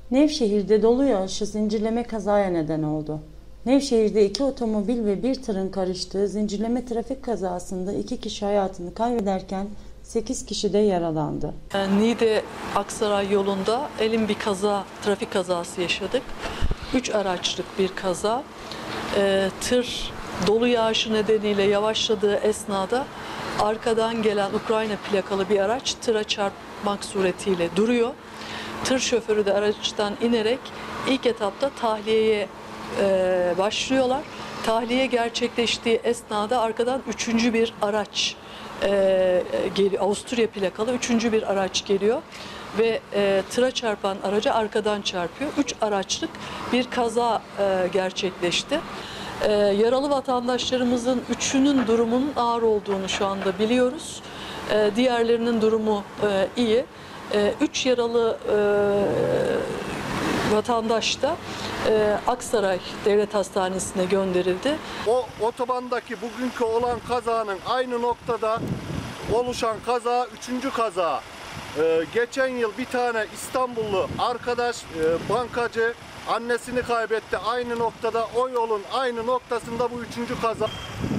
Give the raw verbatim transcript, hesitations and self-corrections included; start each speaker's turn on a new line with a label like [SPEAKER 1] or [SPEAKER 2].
[SPEAKER 1] Nevşehir'de dolu yağışı zincirleme kazaya neden oldu. Nevşehir'de iki otomobil ve bir tırın karıştığı zincirleme trafik kazasında iki kişi hayatını kaybederken sekiz kişi de yaralandı.
[SPEAKER 2] Niğde Aksaray yolunda elin bir kaza, trafik kazası yaşadık. Üç araçlık bir kaza. E, tır dolu yağışı nedeniyle yavaşladığı esnada arkadan gelen Ukrayna plakalı bir araç tıra çarpmak suretiyle duruyor. Tır şoförü de araçtan inerek ilk etapta tahliyeye e, başlıyorlar. Tahliye gerçekleştiği esnada arkadan üçüncü bir araç e, geliyor. Avusturya plakalı üçüncü bir araç geliyor ve e, tıra çarpan araca arkadan çarpıyor. Üç araçlık bir kaza e, gerçekleşti. E, yaralı vatandaşlarımızın üçünün durumunun ağır olduğunu şu anda biliyoruz. E, diğerlerinin durumu e, iyi. E, üç yaralı e, vatandaş da e, Aksaray Devlet Hastanesi'ne gönderildi.
[SPEAKER 3] O otobandaki bugünkü olan kazanın aynı noktada oluşan kaza üçüncü kaza. Ee, geçen yıl bir tane İstanbullu arkadaş e, bankacı annesini kaybetti. Aynı noktada o yolun aynı noktasında bu üçüncü kaza.